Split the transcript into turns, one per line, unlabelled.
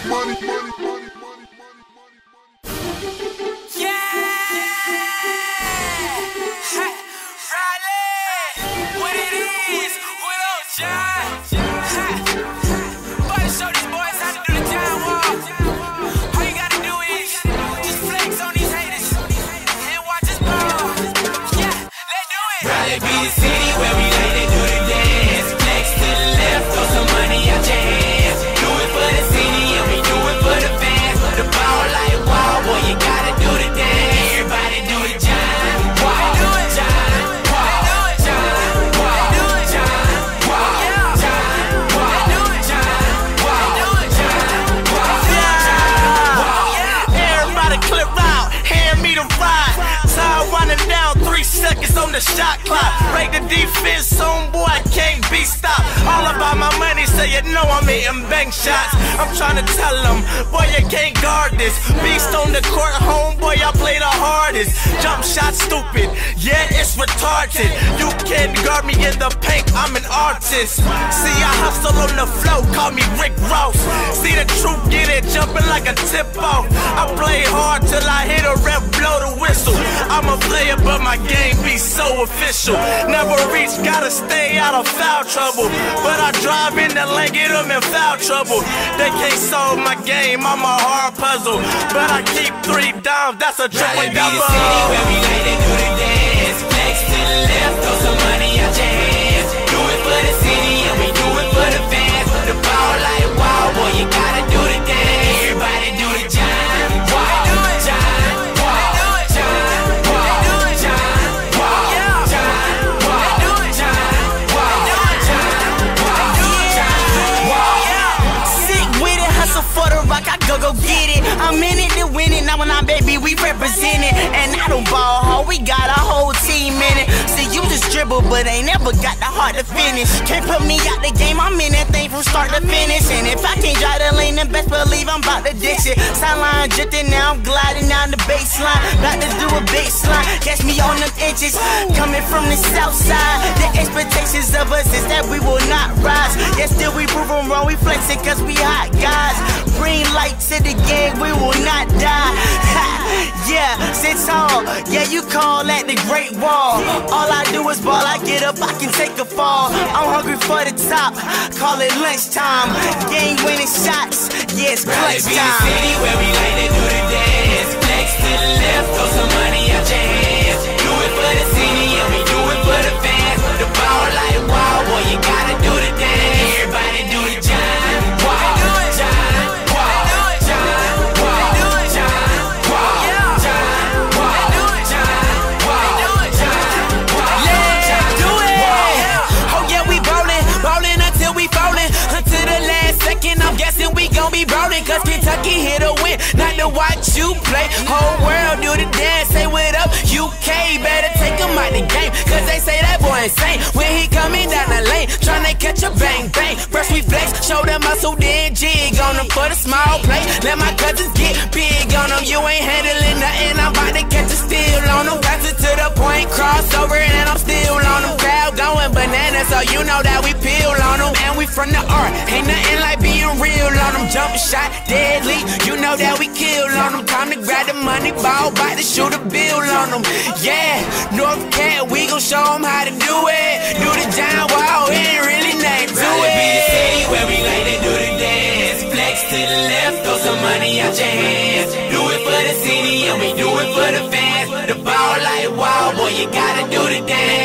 Raleigh be the city where we like to do the dance. Flex to the left, throw some money out your hands. Do it for the city and we do it for the fans. The ball like wow, boy, you gotta do the dance. Everybody do the John, wow, John, wow, John, wow, John, wow, John, wow, John, wow, John, wow.
Everybody clip out, hand me the ride. Time running down, 3 seconds on the shot clock. Break the defense on, boy, I can't be stopped. All about my money, so you know I'm hitting bank shots. I'm trying to tell them, boy, you can't guard this. Beast on the court, homeboy, I play the hardest. Jump shot stupid, yeah, it's retarded. You can't guard me in the paint, I'm an artist. See, I hustle on the flow, call me Rick Ross. See the truth, get it, jumping like a tip-off. I play hard till I hit a rep, blow the whistle. I'm a player, but my game be so official. Never reach, gotta stay out of foul trouble. But I drive in the lane, get them in foul trouble. They can't solve my game, I'm a hard puzzle. But I keep 3 dimes, that's a triple double.
Raleigh be the city where we like to do the dance. Flex to the left, throw some money out your hands. Do it for the city and we do it for the fans. The ball like wow, boy, you gotta do the dance. Everybody do the John, wow, John, wow, John, wow, John, wow, John, wow, John, wow, John.
Sick with it, hustle for the rock, I go get it. I'm in it to win it, now when I'm baby, we represent it. And I don't ball hard, we got a whole team in it. See, you just dribble, but ain't never got the heart to finish. Can't put me out the game, I'm in that thing from start to finish. And if I can't drive the lane, then best believe I'm about to ditch it. Sideline drifting, now I'm gliding down the baseline. About to do a baseline, catch me on them inches. Coming from the south side, the expectations of us is that we will not rise. Yet still we prove them wrong, we flexing cause we hot guys. Green light to the game, we will not die. Yeah, sit tall, yeah, you call that the Great Wall. All I do is ball, I get up, I can take a fall. I'm hungry for the top, call it lunchtime. Game winning shots, yeah, it's clutch
Raleigh be the
time.
city where we like to do the dance. Flex to the left, throw some money out your hands. Do it for the city and we do it for the fans. The ball like wow, boy, you gotta do the dance. Everybody do the John, wow, John, wow, John, wow, John, wow, John, wow, John, wow, John, wow.
Yeah, do it! Oh yeah, we ballin' until we fallin'. Until the last second, I'm guessing we gon' be ballin'. Cause Kentucky here to win, not to watch you play. Whole world do the dance, say what up, UK. Better take him out the game, cause they say that boy insane. When he coming down the lane, tryna catch a bang bang. First we flex, show them muscle, then jig on them for the small play. Let my cousins get big on them, you ain't handling nothing. I'm about to catch a steal on them. Pass it to the point, crossover, and I'm still on them. Crowd going bananas, so you know that we peel on them. And we from the art, ain't nothing like being real on them. Jump shot, deadly, you know that we kill on them. Time to grab the money ball, about to shoot a bill on them. Yeah, North Cat, we gon' show them how to do it. Do the John, wow, it ain't really nothing to
Raleigh be the
it.
city where we like to do the dance. Flex to the left, throw some money out your hands. Do it for the city and we do it for the fans. The ball like wow, boy, you gotta do the dance.